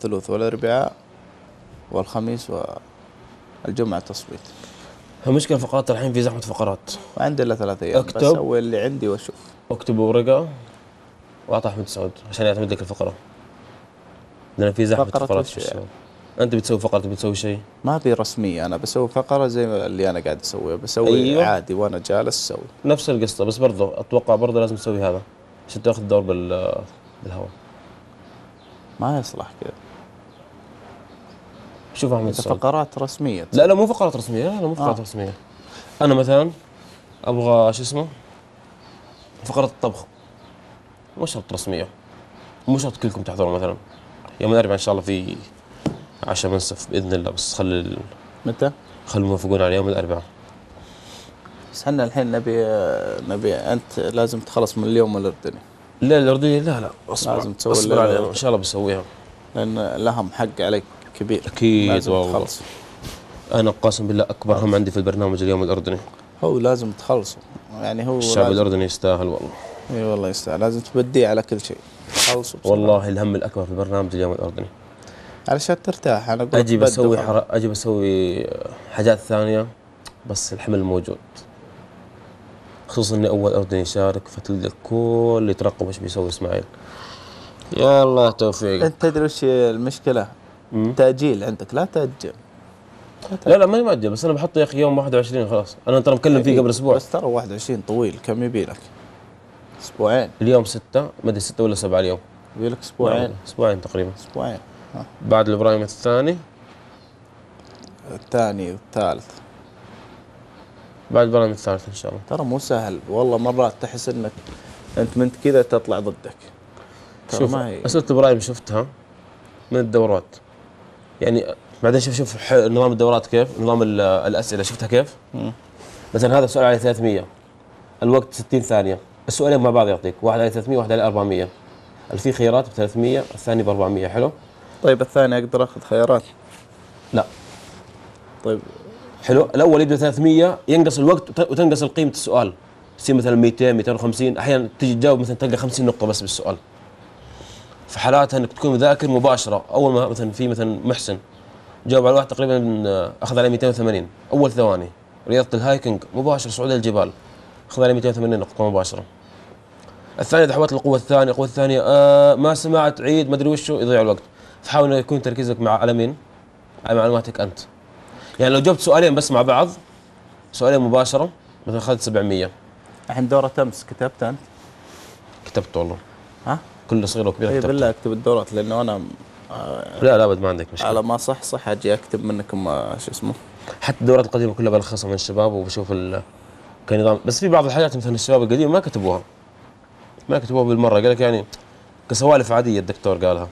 والثلاث والاربعاء والخميس والجمعة تصويت. المشكلة فقرات الحين في زحمة فقرات. وعندي إلا 3 أيام بسوي اللي عندي وأشوف. اكتب ورقة وأعطى أحمد سعود عشان يعتمد لك الفقرة. لأن في زحمة فقرات في الشباب. أنت بتسوي فقرة بتسوي شيء؟ ما في رسمية، أنا بسوي فقرة زي اللي أنا قاعد أسويها، بسوي أيوة. عادي وأنا جالس أسوي نفس القصة، بس برضه أتوقع برضه لازم تسوي هذا عشان تاخذ دور بالهواء. ما يصلح كذا. شوف أحمد سعود، فقرات رسمية. لا مو فقرات رسمية، لا مو فقرات رسمية. أنا مثلا أبغى شو اسمه فقرة الطبخ، مو شرط رسمية، مو شرط كلكم تحضرون. مثلا يوم الأربعاء إن شاء الله في عشاء منسف بإذن الله، بس متى؟ خلوا موافقون على يوم الأربعاء. بس احنا الحين نبي أنت لازم تخلص من اليوم الأردني. لا الأردنية لا لازم تسوي أصبر عليها إن شاء الله بسويها، لأن لهم حق عليك كبير. أكيد لازم والله. تخلص. أنا قاسم بالله أكبر هم عندي في البرنامج اليوم الأردني. هو لازم تخلصه، يعني هو الشعب لازم. الأردني يستاهل والله. اي والله يستاهل، لازم تبديه على كل شيء. تخلصه والله الهم الأكبر في البرنامج اليوم الأردني. علشان ترتاح. أنا أقول أجي بسوي حاجات ثانية، بس الحمل موجود، خصوصا إني أول أردني يشارك، فتلقى الكل يترقب إيش بيسوي إسماعيل. يا الله توفيق. أنت تدري وش المشكلة؟ تأجيل عندك، لا تأجل. لا ماني مأجل، بس أنا بحط يا أخي يوم 21 خلاص. أنا ترى مكلم فيه قبل أسبوع. بس ترى 21 طويل، كم يبي لك؟ أسبوعين. اليوم 6، ما أدري 6 ولا 7 اليوم. يبي لك أسبوعين. أسبوعين تقريبا. أسبوعين. بعد الإبراهيم الثاني والثالث. بعد الإبراهيم الثالث إن شاء الله. ترى مو سهل والله، مرات تحس إنك أنت من كذا تطلع ضدك. شوف أسئلة إبراهيم شفتها من الدورات، يعني بعدين شوف نظام الدورات كيف، نظام الأسئلة شفتها كيف. مثلا هذا سؤال عليه 300، الوقت 60 ثانية، السؤالين مع بعض يعطيك واحد عليه 300 وواحد عليه 400. في خيارات ب 300، الثاني ب 400. حلو. طيب الثاني أقدر أخذ خيارات؟ لا. طيب حلو. الأول يبدأ 300، ينقص الوقت وتنقص قيمة السؤال، يصير مثلا 200 250. أحيانا تجي تجاوب مثلا تلقى 50 نقطة بس بالسؤال. في حالاتها انك تكون مذاكر مباشرة. أول ما مثلا محسن جاوب على واحد تقريبا أخذ عليه 280 أول ثواني. رياضة الهايكنج مباشر، صعود الجبال أخذ عليه 280 نقطة مباشرة. الثاني إذا حولت القوة الثانية ما سمعت عيد ما أدري وشو، يضيع الوقت. فحاول إنه يكون تركيزك على مين؟ على معلوماتك أنت. يعني لو جبت سؤالين بس مع بعض، سؤالين مباشرة، مثلا أخذت 700. الحين دورة أمس كتبت أنت؟ كتبت والله. ها؟ كل صغيرة وكبيرة كتبت. بالله اكتب الدورات، لأنه أنا لا أبد ما عندك مشكلة. على ما صح أجي أكتب منكم شو اسمه. حتى الدورات القديمة كلها بلخصها من الشباب وبشوف كنظام. بس في بعض الحاجات مثلا الشباب القديم ما كتبوها بالمرة، قال لك يعني كسوالف عادية الدكتور قالها.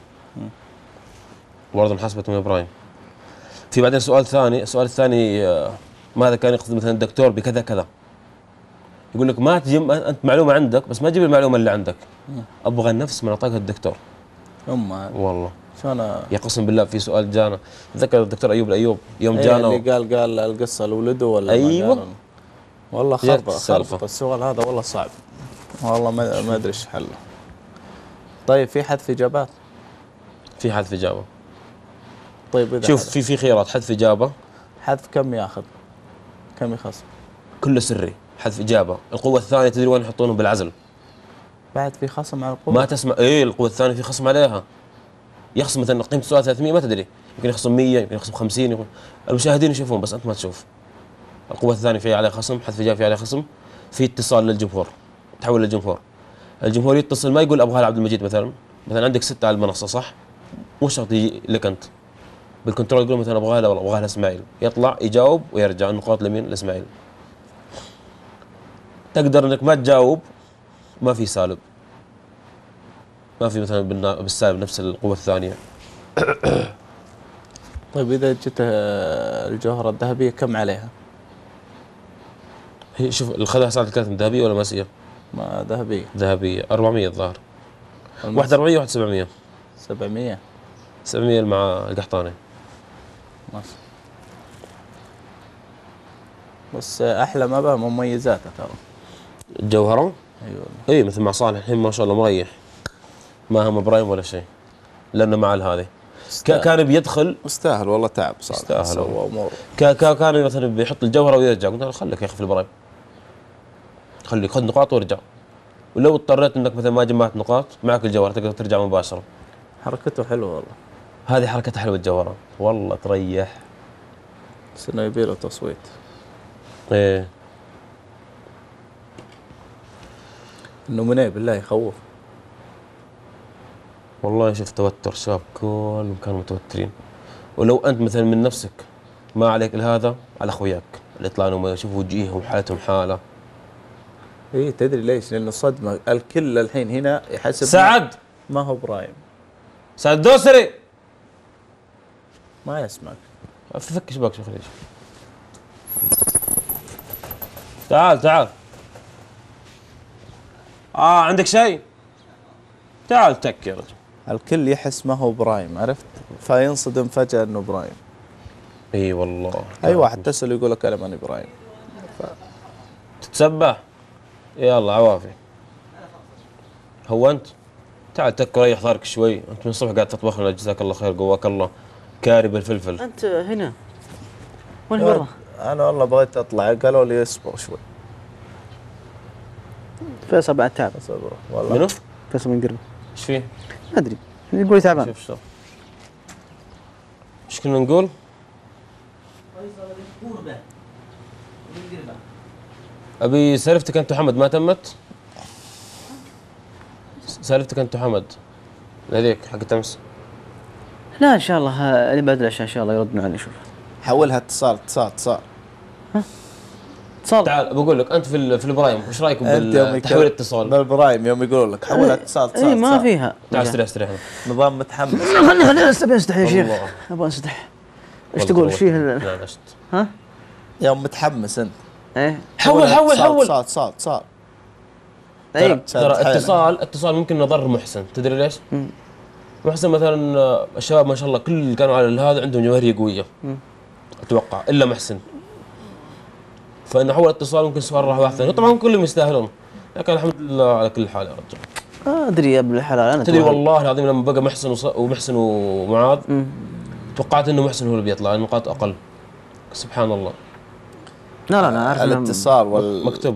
برضه محاسبة من إبراهيم. في بعدين السؤال الثاني ماذا كان يقصد مثلا الدكتور بكذا كذا. يقول لك ما تجيب أنت معلومة عندك، بس ما تجيب المعلومة اللي عندك، أبغى نفس ما أعطاك الدكتور. والله شلون يا قسم بالله. في سؤال جانا، ذكر الدكتور أيوب يوم جانا اللي قال القصة لولده ولا أيوه. والله خربط السؤال هذا، والله صعب والله، ما أدري إيش حله. طيب في حذف إجابات؟ في حذف إجابة. طيب إذا شوف في خيارات حذف إجابة. حذف كم ياخذ؟ كم يخصم؟ كله سري. حذف إجابة. القوة الثانية تدري وين يحطونه؟ بالعزل. بعد في خصم على القوة؟ ما تسمع. القوة الثانية في خصم عليها. يخصم مثلا قيمة السؤال 300 ما تدري، يمكن يخصم 100، يمكن يخصم 50. المشاهدين يشوفون بس أنت ما تشوف. القوة الثانية في عليها خصم، حذف إجابة في عليها خصم. في اتصال للجمهور، تحول للجمهور. الجمهور يتصل ما يقول أبغى لعبد المجيد مثلا عندك 6 على المنصة صح؟ مو شرط يجي لك أنت. بالكنترول يقول مثلا أبغى له ولا أبغى له إسماعيل، يطلع يجاوب ويرجع النقاط لمين؟ لإسماعيل. تقدر إنك ما تجاوب، ما في سالب، ما في مثلا بالسالب نفس القوة الثانية. طيب إذا جت الجوهرة الذهبية كم عليها؟ هي شوف الخذها ساعة كانت ذهبية ولا ماسية؟ ما ذهبية 400 الظاهر. واحدة 400 وواحدة 700. 700 مع القحطاني. ماشي. بس أحلى ما بها مميزاتها ترى. الجوهرة؟ أيوة. مثل مع صالح الحين ما شاء الله مريح، ما هم إبراهيم ولا شيء، لأنه مع هذه. كان بيدخل مستاهل والله، تعب صار يستاهل سوى والله. امور. كان مثلا بيحط الجوهره ويرجع، قلت له خليك يا اخي في البرايم، خليك خذ نقاط وارجع، ولو اضطريت انك مثلا ما جمعت نقاط معك الجوهره تقدر ترجع مباشره. حركته حلوه والله. هذه حركتها حلوه الجوهره والله تريح. بس انه يبي له تصويت. ايه النومينيه بالله يخوف. والله شوف توتر شباب كلهم كانوا متوترين، ولو انت مثلا من نفسك ما عليك الا هذا، على اخوياك اللي يطلعون يشوفوا وجيههم حالتهم حاله. ايه تدري ليش؟ لانه صدمه الكل الحين هنا يحسب سعد، ما هو برايم، سعد الدوسري ما يسمعك. فك شباك شوف ليش. تعال تعال. عندك شيء؟ تعال تك يا رجل. الكل يحس ما هو برايم، عرفت؟ فينصدم فجأة انه برايم. اي والله. اي واحد تسأل يقول لك انا ماني برايم. تتسبح؟ يلا عوافي. هو انت؟ تعال تك وريح ظهرك شوي، انت من الصبح قاعد تطبخ لنا جزاك الله خير قواك الله. كاري بالفلفل. انت هنا وين برا؟ انا والله بغيت اطلع، قالوا لي اصبر شوي. فيصل بعد تعب. اصبر والله. منو؟ فيصل من قرب. ايش فيه؟ ما ادري يقول تعبان. شوف شوف. ايش كنا نقول؟ ابي سالفتك انت وحمد ما تمت؟ سالفتك انت وحمد هذيك حقت امس. لا ان شاء الله اللي بعد العشاء ان شاء الله يردون علي. شوف حولها اتصال. اتصال. تعال بقول لك انت في البرايم وش رايكم بالتحويل اتصال؟ بالبرايم يوم يقولوا لك حولها اتصال. اي ما فيها. تعال استريح. نظام متحمس. خلينا استحي يا شيخ. ابغى استحي. ايش تقول؟ ايش فيه؟ لا عشت. ها؟ يوم متحمس انت. ايه حول اتصال. اي ترى اتصال ممكن نضر محسن، تدري ليش؟ محسن مثلا الشباب ما شاء الله كل كانوا على هذا عندهم جماهيريه قويه. اتوقع الا محسن. فإن حول اتصال ممكن سؤال راح واحد ثاني، طبعا كلهم يستاهلون، لكن الحمد لله على كل حال يا رجل. ادري يا ابن الحلال انا تدري والله العظيم لما بقى محسن ومعاذ توقعت انه محسن هو اللي بيطلع، النقاط اقل. سبحان الله. لا انا عارف الاتصال مكتوب